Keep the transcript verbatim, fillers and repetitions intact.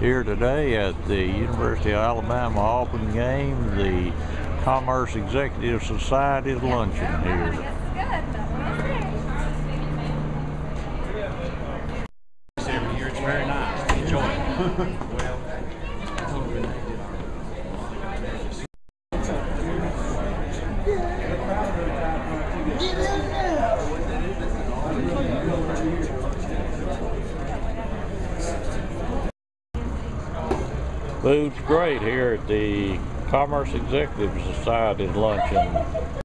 Here today at the University of Alabama Auburn game, the Commerce Executive Society luncheon here. Every year it's very nice. Enjoy it. Well, Food's great here at the Commerce Executive Society luncheon.